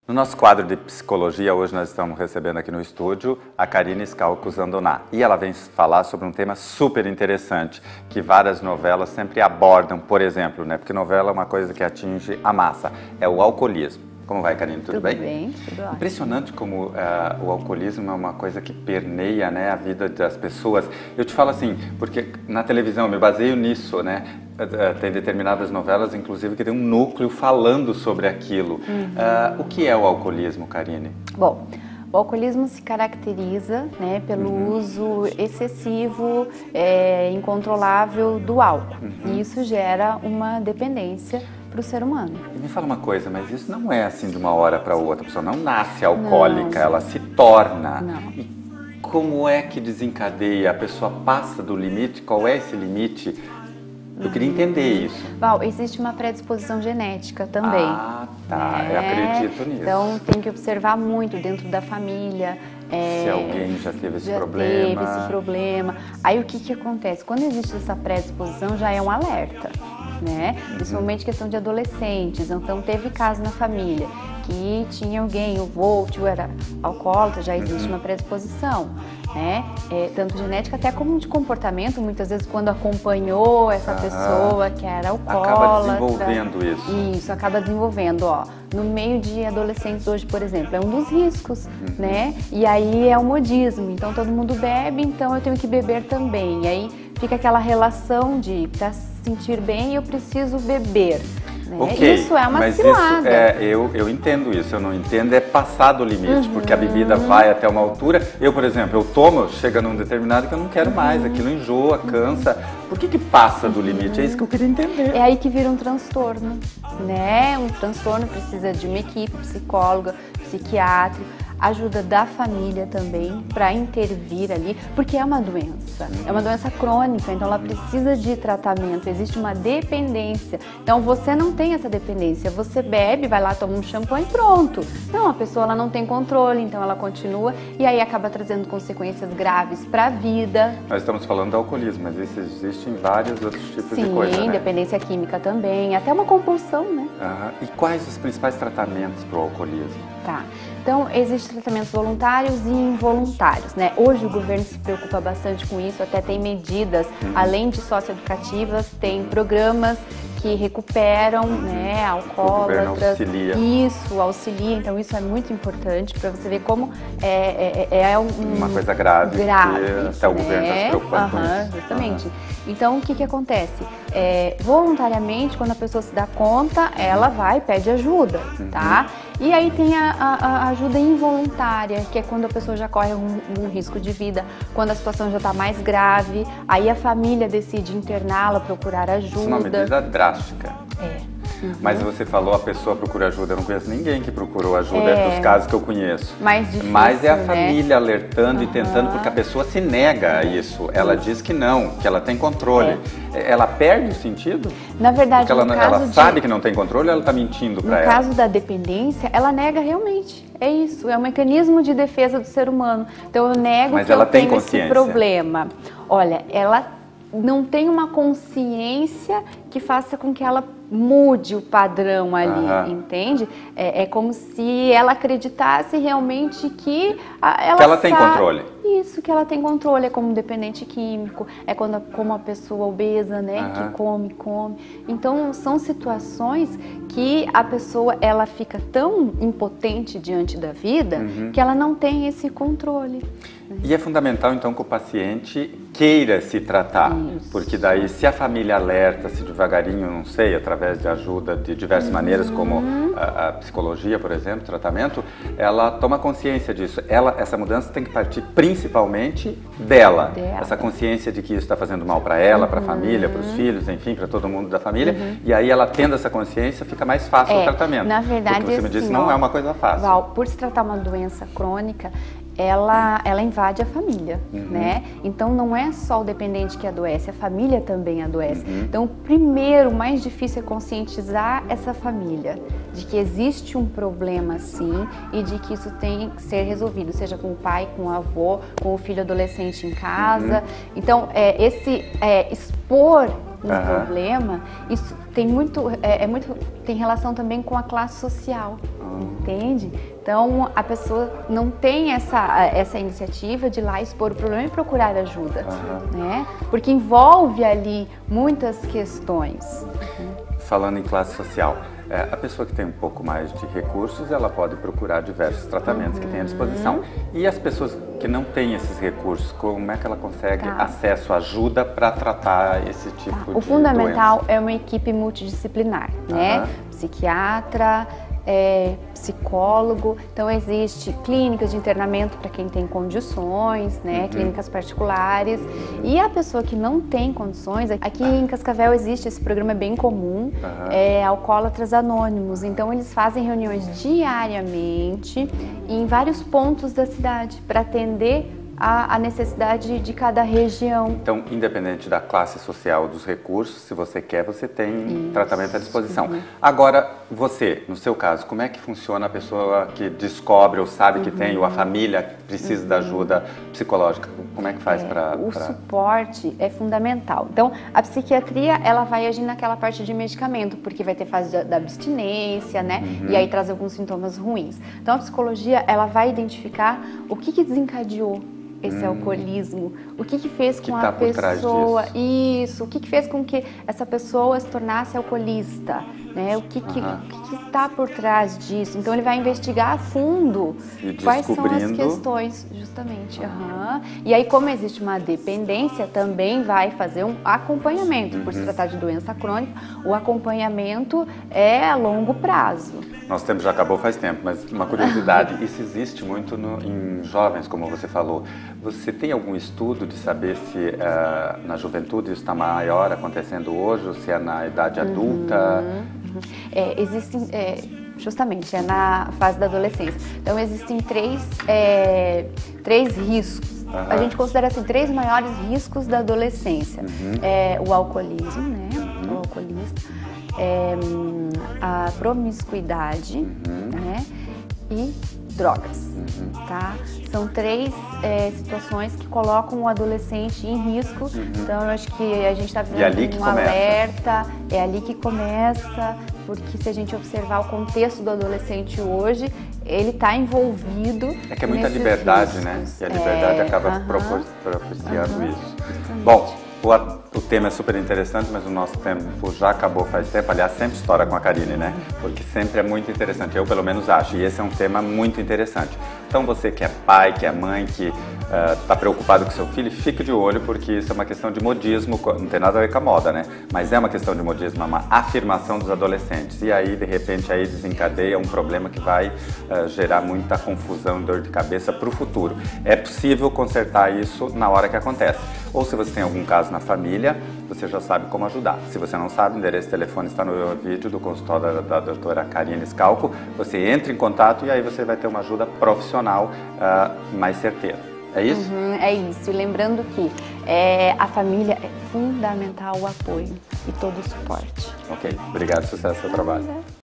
No nosso quadro de psicologia, hoje nós estamos recebendo aqui no estúdio a Karine Skalko-Zandoná. E ela vem falar sobre um tema super interessante, que várias novelas sempre abordam, por exemplo, né? Porque novela é uma coisa que atinge a massa, é o alcoolismo. Como vai, Karine? Tudo bem? Tudo bem, tudo ótimo. Impressionante como o alcoolismo é uma coisa que permeia, né, a vida das pessoas. Eu te falo assim, porque na televisão, eu me baseio nisso, né? Tem determinadas novelas, inclusive, que tem um núcleo falando sobre aquilo. O que é o alcoolismo, Karine? Bom, o alcoolismo se caracteriza, né, pelo uso excessivo, incontrolável do álcool. E isso gera uma dependência para o ser humano. E me fala uma coisa, mas isso não é assim de uma hora para outra. A pessoa não nasce alcoólica, ela se torna. Não. E como é que desencadeia? A pessoa passa do limite? Qual é esse limite? Eu queria entender isso. Val, existe uma predisposição genética também. Ah, tá. Eu acredito nisso. Então tem que observar muito dentro da família. Se alguém já teve esse problema. Teve esse problema. Aí o que acontece? Quando existe essa predisposição, já é um alerta, né? Principalmente questão de adolescentes. Então teve caso na família que tinha alguém, o vô, o tio era alcoólatra, já existe uma predisposição, né? Tanto genética até como de comportamento, muitas vezes quando acompanhou essa pessoa que era alcoólatra. Acaba desenvolvendo isso. Isso, acaba desenvolvendo, ó. No meio de adolescentes hoje, por exemplo, é um dos riscos, né? E aí é o modismo, então todo mundo bebe, então eu tenho que beber também. E aí fica aquela relação de para se sentir bem eu preciso beber. Né? Okay, isso é uma mas cilada. Eu entendo isso, eu não entendo é passar do limite, porque a bebida vai até uma altura. Eu, por exemplo, eu tomo, chega num determinado que eu não quero mais, aquilo enjoa, cansa. Por que passa do limite? É isso que eu queria entender. É aí que vira um transtorno, né? Um transtorno precisa de uma equipe, psicóloga, psiquiátrico, ajuda da família também para intervir ali, porque é uma doença crônica, então ela precisa de tratamento, existe uma dependência. Então você não tem essa dependência, você bebe, vai lá, toma um champanhe e pronto. Não, a pessoa ela não tem controle, então ela continua e aí acaba trazendo consequências graves para a vida. Nós estamos falando do alcoolismo, mas existem vários outros tipos de coisa, Sim, né? dependência química também, até uma compulsão, né? E quais os principais tratamentos para o alcoolismo? Tá. Então, existem tratamentos voluntários e involuntários, né? Hoje o governo se preocupa bastante com isso, até tem medidas, além de socioeducativas, tem programas que recuperam, né, alcoólatras. O governo auxilia. Isso, auxilia, então isso é muito importante para você ver como é uma coisa grave, que até o governo está se preocupando com isso. Justamente. Então, o que acontece? Voluntariamente, quando a pessoa se dá conta, ela vai e pede ajuda, tá? E aí tem a ajuda involuntária, que é quando a pessoa já corre um risco de vida, quando a situação já está mais grave, aí a família decide interná-la, procurar ajuda. Isso é uma medida drástica. Mas você falou, a pessoa procura ajuda. Eu não conheço ninguém que procurou ajuda, dos casos que eu conheço. Mais difícil, mas é a né? Família alertando e tentando, porque a pessoa se nega a isso. Ela diz que não, que ela tem controle. Ela perde o sentido? Na verdade, porque ela sabe que não tem controle ou ela está mentindo para ela? No caso da dependência, ela nega realmente. É isso, é um mecanismo de defesa do ser humano. Então eu nego que eu tenho esse problema. Olha, ela não tem uma consciência que faça com que ela mude o padrão ali, entende? É como se ela acreditasse realmente que ela tem controle. Isso, que ela tem controle, é como um dependente químico, é como a pessoa obesa, né, que come. Então, são situações que a pessoa, ela fica tão impotente diante da vida que ela não tem esse controle. E é fundamental, então, que o paciente queira se tratar, porque daí, se a família alerta, se devagarinho, não sei, através de ajuda de diversas maneiras, como a psicologia, por exemplo, tratamento, ela toma consciência disso. Essa mudança tem que partir principalmente dela. Essa consciência de que isso está fazendo mal para ela, para a família, para os filhos, enfim, para todo mundo da família. E aí, ela tendo essa consciência, fica mais fácil o tratamento. Na verdade, porque você me disse, não é uma coisa fácil. Val, por se tratar uma doença crônica, ela invade a família, né? Então não é só o dependente que adoece, a família também adoece. Então, primeiro, o mais difícil é conscientizar essa família de que existe um problema sim e de que isso tem que ser resolvido, seja com o pai, com o avô, com o filho adolescente em casa. Então, expor um problema, isso tem tem relação também com a classe social, entende? Então, a pessoa não tem essa iniciativa de ir lá expor o problema e procurar ajuda, né? Porque envolve ali muitas questões. Falando em classe social, a pessoa que tem um pouco mais de recursos, ela pode procurar diversos tratamentos que tem à disposição. E as pessoas que não têm esses recursos, como é que ela consegue acesso à ajuda para tratar esse tipo de doença? O fundamental é uma equipe multidisciplinar, né? Psiquiatra, psicólogo, então existe clínicas de internamento para quem tem condições, né, clínicas particulares, e a pessoa que não tem condições, aqui em Cascavel existe esse programa bem comum, Alcoólatras Anônimos, então eles fazem reuniões diariamente em vários pontos da cidade para atender a necessidade de cada região. Então, independente da classe social, dos recursos, se você quer, você tem tratamento à disposição. Agora, você, no seu caso, como é que funciona a pessoa que descobre ou sabe que tem, ou a família precisa da ajuda psicológica? Como é que faz para... O suporte é fundamental. Então, a psiquiatria, ela vai agir naquela parte de medicamento, porque vai ter fase da abstinência, né? E aí traz alguns sintomas ruins. Então, a psicologia, ela vai identificar o que desencadeou esse alcoolismo, o que fez com a pessoa, o que fez com que essa pessoa se tornasse alcoolista, né? O que está por trás disso. Então ele vai investigar a fundo quais são as questões, justamente. E aí, como existe uma dependência, também vai fazer um acompanhamento. Por se tratar de doença crônica, o acompanhamento é a longo prazo. Nosso tempo já acabou faz tempo, mas uma curiosidade, isso existe muito em jovens, como você falou. Você tem algum estudo de saber se na juventude isso está maior acontecendo hoje, ou se é na idade adulta? Existem, justamente, é na fase da adolescência. Então existem três riscos. A gente considera assim, 3 maiores riscos da adolescência. O alcoolismo, né? O alcoolista. A promiscuidade, né? E drogas, tá? São 3 situações que colocam o adolescente em risco. Então, eu acho que a gente está vendo um alerta, é ali que começa, porque se a gente observar o contexto do adolescente hoje, ele está envolvido. É que é muita liberdade, riscos, né? E a liberdade acaba propiciando isso. Bom, o tema é super interessante, mas o nosso tempo já acabou faz tempo. Aliás, sempre estoura com a Karine, né? Porque sempre é muito interessante, eu pelo menos acho, e esse é um tema muito interessante. Então você que é pai, que é mãe, que está preocupado com seu filho, fique de olho, porque isso é uma questão de modismo, não tem nada a ver com a moda, né? Mas é uma questão de modismo, é uma afirmação dos adolescentes. E aí, de repente, aí desencadeia um problema que vai gerar muita confusão e dor de cabeça para o futuro. É possível consertar isso na hora que acontece. Ou se você tem algum caso na família, você já sabe como ajudar. Se você não sabe, o endereço de telefone está no vídeo do consultório da doutora Karine Scalco. Você entra em contato e aí você vai ter uma ajuda profissional mais certeira. É isso? É isso. E lembrando que a família é fundamental, o apoio e todo o suporte. Ok. Obrigado. Sucesso no seu trabalho.